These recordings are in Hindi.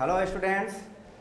Hello students,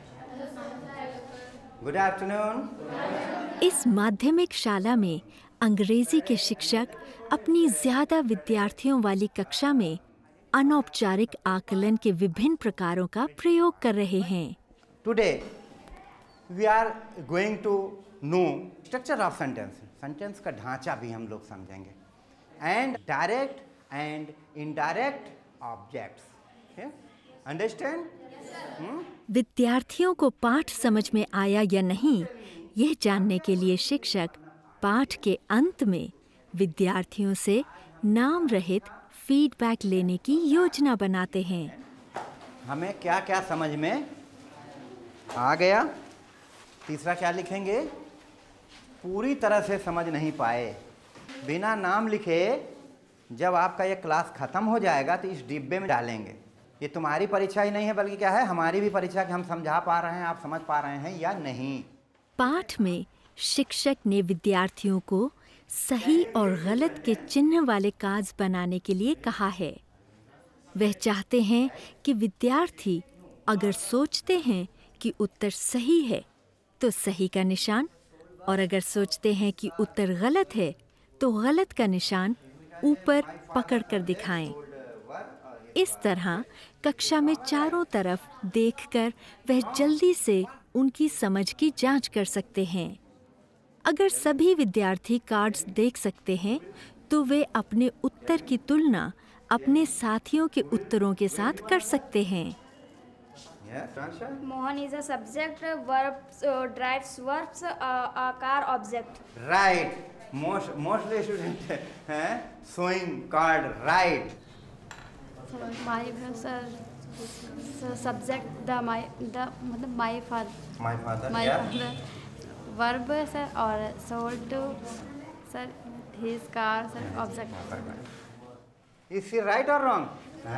good afternoon. इस माध्यमिक शाला में अंग्रेजी के शिक्षक अपनी ज्यादा विद्यार्थियों वाली कक्षा में अनौपचारिक आकलन के विभिन्न प्रकारों का प्रयोग कर रहे हैं। Today we are going to know structure of sentence. Sentence का ढांचा भी हम लोग समझेंगे, and direct and indirect objects. Understand? विद्यार्थियों को पाठ समझ में आया या नहीं, यह जानने के लिए शिक्षक पाठ के अंत में विद्यार्थियों से नाम रहित फीडबैक लेने की योजना बनाते हैं। हमें क्या क्या समझ में आ गया? तीसरा क्या लिखेंगे? पूरी तरह से समझ नहीं पाए। बिना नाम लिखे जब आपका ये क्लास ख़त्म हो जाएगा तो इस डिब्बे में डालेंगे। ये तुम्हारी परीक्षा ही नहीं है, बल्कि क्या है, हमारी भी परीक्षा कि हम समझा पा रहे हैं, आप समझ पा रहे हैं या नहीं। पाठ में शिक्षक ने विद्यार्थियों को सही और गलत के चिन्ह वाले कार्ड्स बनाने के लिए कहा है। वह चाहते हैं कि विद्यार्थी अगर सोचते हैं कि उत्तर सही है तो सही का निशान, और अगर सोचते हैं कि उत्तर गलत है तो गलत का निशान ऊपर पकड़ कर दिखाएं। इस तरह कक्षा में चारों तरफ देखकर वह जल्दी से उनकी समझ की जांच कर सकते हैं। अगर सभी विद्यार्थी कार्ड्स देख सकते हैं तो वे अपने उत्तर की तुलना अपने साथियों के उत्तरों के साथ कर सकते हैं। Mohan is a subject, verbs drives verbs, a car object. Right. Mostly student showing card right. My subject my father. My father. My Yeah. father. Verb sir और sold to sir his car sir object. Is he right or wrong?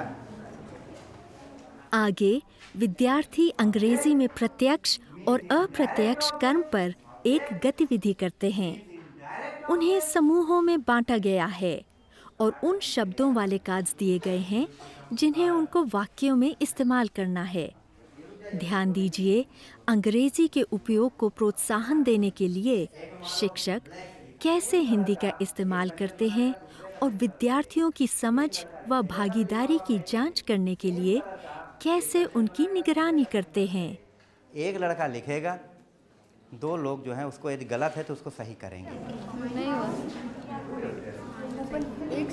आगे विद्यार्थी अंग्रेजी में प्रत्यक्ष और अप्रत्यक्ष कर्म पर एक गतिविधि करते हैं। उन्हें समूहों में बांटा गया है और उन शब्दों वाले कार्ड्स दिए गए हैं जिन्हें उनको वाक्यों में इस्तेमाल करना है। ध्यान दीजिए, अंग्रेजी के उपयोग को प्रोत्साहन देने के लिए शिक्षक कैसे हिंदी का इस्तेमाल करते हैं और विद्यार्थियों की समझ व भागीदारी की जांच करने के लिए कैसे उनकी निगरानी करते हैं। एक लड़का लिखेगा, दो लोग जो हैं उसको यदि गलत है तो उसको सही करेंगे। नहीं हुआ। एक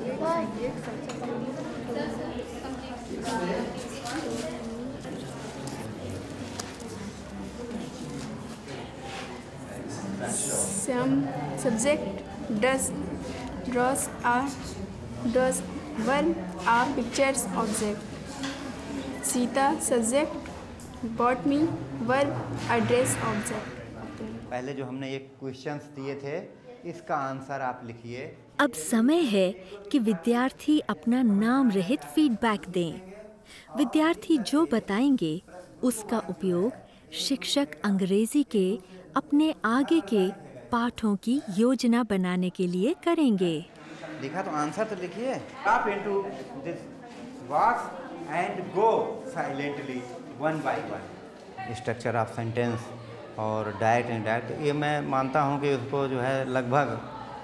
Sam subject does draws one a pictures object. Sita subject bought me verb address object. पहले जो हमने ये क्वेश्चंस दिए थे, इसका आंसर आप लिखिए। अब समय है कि विद्यार्थी अपना नाम रहित फीडबैक दें। विद्यार्थी जो बताएंगे उसका उपयोग शिक्षक अंग्रेजी के अपने आगे के पाठों की योजना बनाने के लिए करेंगे। लिखा तो आंसर तो लिखिए। Up into this box and go silently one by one. Structure of sentence और डायरेक्ट इनडायरेक्ट, ये मैं मानता हूँ कि उसको जो है लगभग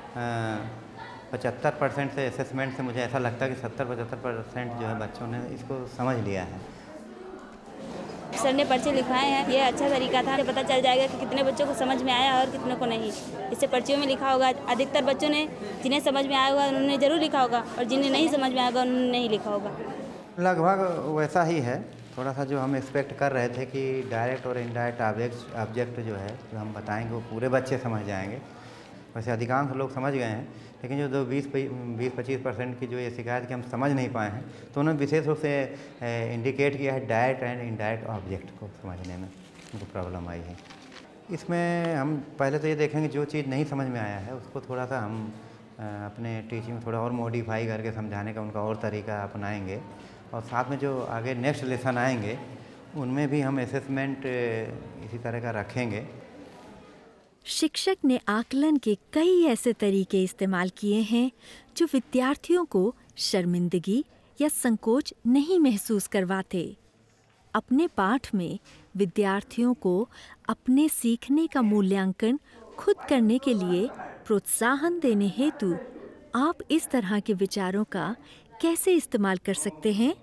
75% से असेसमेंट से मुझे ऐसा लगता है कि 70-75% जो है बच्चों ने इसको समझ लिया है। सर ने पर्चे लिखवाए हैं, ये अच्छा तरीका था। पता चल जाएगा कि कितने बच्चों को समझ में आया और कितने को नहीं। इससे पर्चियों में लिखा होगा। अधिकतर बच्चों ने, जिन्हें समझ में आया होगा उन्होंने ज़रूर लिखा होगा, और जिन्हें नहीं समझ में आएगा उन्होंने नहीं लिखा होगा। लगभग वैसा ही है। थोड़ा सा जो हम एक्सपेक्ट कर रहे थे कि डायरेक्ट और इनडायरेक्ट ऑब्जेक्ट जो है जो हम बताएंगे वो पूरे बच्चे समझ जाएंगे। वैसे अधिकांश लोग समझ गए हैं, लेकिन जो 20-25% की जो ये शिकायत कि हम समझ नहीं पाए हैं, तो उन्होंने विशेष रूप से इंडिकेट किया है डायरेक्ट एंड इनडायरेक्ट ऑब्जेक्ट को समझने में उनको प्रॉब्लम आई है। इसमें हम पहले तो ये देखेंगे जो चीज़ नहीं समझ में आया है उसको थोड़ा सा हम अपने टीचिंग में थोड़ा और मॉडिफाई करके समझाने का उनका और तरीका अपनाएंगे, और साथ में जो आगे नेक्स्ट लेसन आएंगे उनमें भी हम असेसमेंट इसी तरह का रखेंगे। शिक्षक ने आकलन के कई ऐसे तरीके इस्तेमाल किए हैं जो विद्यार्थियों को शर्मिंदगी या संकोच नहीं महसूस करवाते। अपने पाठ में विद्यार्थियों को अपने सीखने का मूल्यांकन खुद करने के लिए प्रोत्साहन देने हेतु आप इस तरह के विचारों का कैसे इस्तेमाल कर सकते हैं?